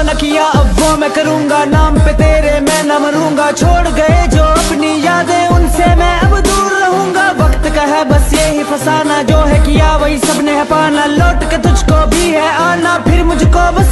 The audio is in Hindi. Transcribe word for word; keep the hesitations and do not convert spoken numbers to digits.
न किया अब वो मैं करूँगा, नाम पे तेरे मैं न मरूंगा। छोड़ गए जो अपनी यादें उनसे मैं अब दूर रहूंगा। वक्त का है बस यही फसाना, जो है किया वही सबने है पाना। लौट के तुझको भी है आना, फिर मुझको